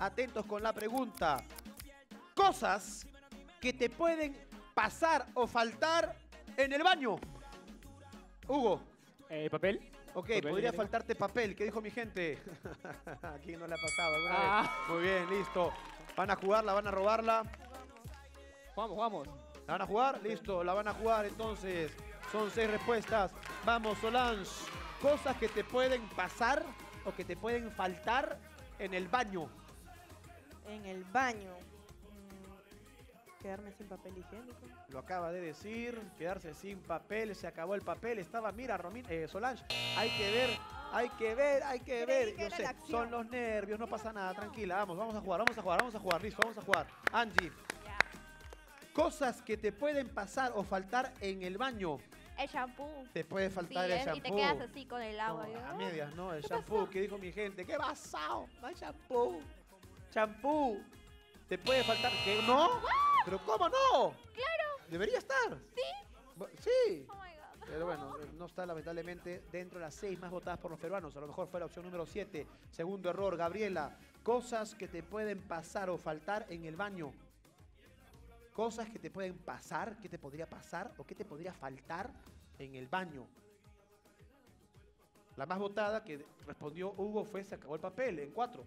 Atentos con la pregunta. Cosas que te pueden pasar o faltar en el baño. Hugo. ¿Papel? Ok, ¿Papel podría higiénico? faltarte papel. ¿Qué dijo mi gente? ¿A quién no le ha pasado alguna vez? Muy bien, listo. ¿Van a jugarla? ¿Van a robarla? Vamos. ¿La van a jugar? Listo, la van a jugar entonces. Son 6 respuestas. Vamos, Solange. Cosas que te pueden pasar o que te pueden faltar en el baño. En el baño. Quedarme sin papel higiénico. Lo acaba de decir, quedarse sin papel, se acabó el papel. Estaba, mira, Solange, hay que ver. Que Yo era sé, la acción. son los nervios, no pasa nada, tranquila. Vamos a jugar, listo, vamos a jugar. Angie, cosas que te pueden pasar o faltar en el baño. El shampoo. Te puede Sí, faltar el shampoo. y te quedas así con el agua. No, ¿no? a medias, no, el ¿Qué shampoo. pasó? ¿Qué dijo mi gente? ¿Qué pasado? No hay shampoo. Shampoo. Te puede faltar. ¿Qué? ¿No? ¿Pero cómo no? Claro. Debería estar. ¿Sí? Sí. Oh my God. Pero bueno, no está lamentablemente dentro de las 6 más votadas por los peruanos. A lo mejor fue la opción número 7. Segundo error, Gabriela. Cosas que te pueden pasar o faltar en el baño. Cosas que te pueden pasar, ¿qué te podría pasar o qué te podría faltar en el baño? La más votada que respondió Hugo fue se acabó el papel en 4.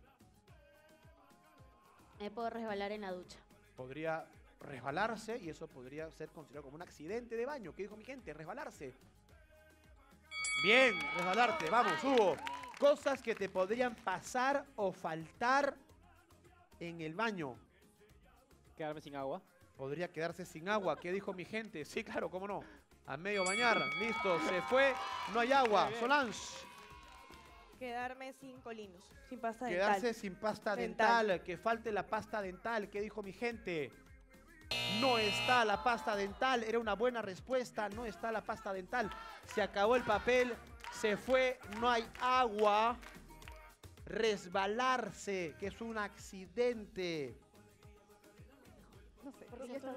Me puedo resbalar en la ducha. Podría resbalarse y eso podría ser considerado como un accidente de baño. ¿Qué dijo mi gente? Resbalarse. Bien, resbalarte. Vamos, Hugo. Cosas que te podrían pasar o faltar en el baño. Quedarme sin agua. Podría quedarse sin agua. ¿Qué dijo mi gente? Sí, claro, cómo no. A medio bañar. Listo, se fue. No hay agua. Solange. Quedarme sin colinos. Sin pasta Quedarse dental. sin pasta dental. Que falte la pasta dental. ¿Qué dijo mi gente? No está la pasta dental. Era una buena respuesta. No está la pasta dental. Se acabó el papel. Se fue. No hay agua. Resbalarse, que es un accidente. No sé.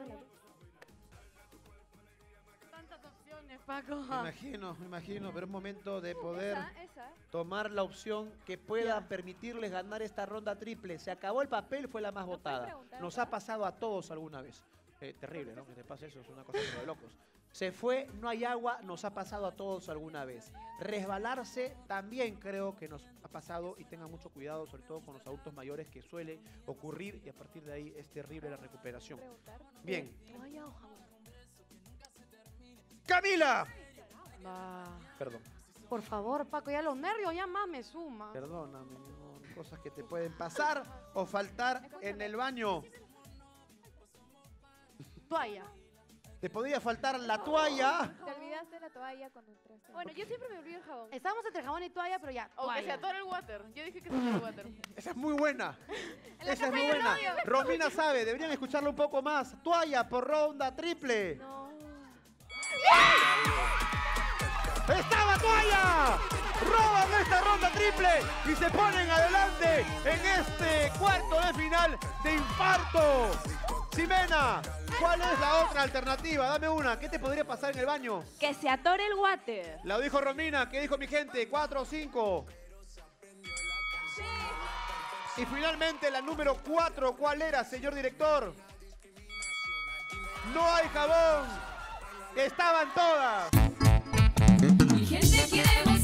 Tantas opciones, Paco. Me imagino, pero es momento de poder Esa. tomar la opción que pueda permitirles ganar esta ronda triple. Se acabó el papel, fue la más votada. preguntar Nos otra? ha pasado a todos alguna vez. Terrible, ¿no? Que te pase eso, es una cosa de locos. Se fue, no hay agua, nos ha pasado a todos alguna vez. Resbalarse también creo que nos ha pasado y tengan mucho cuidado, sobre todo con los adultos mayores, que suele ocurrir y a partir de ahí es terrible la recuperación. Bien. ¡Camila! Perdón. Por favor, Paco, ya los nervios ya más me suman. Perdóname, no, cosas que te pueden pasar o faltar en el baño. Toalla. Te podría faltar la toalla. Te olvidaste la toalla cuando entraste. Bueno, yo siempre me olvido el jabón. Estábamos entre jabón y toalla, pero ya, O que se toalla. atore el water. Yo dije que se atore el water. Esa es muy buena. la Esa es casa muy hay un buena. novio. Romina sabe, deberían escucharlo un poco más. Toalla por ronda triple. No. ¡Estaba toalla! Roban esta ronda triple y se ponen adelante en este cuarto de final de infarto. Ximena, ¿cuál es la otra alternativa? Dame una. ¿Qué te podría pasar en el baño? Que se atore el water. La dijo Romina. ¿Qué dijo mi gente? 4 o 5. Y finalmente la número 4. ¿Cuál era, señor director? No hay jabón. Estaban todas. Mi gente quiere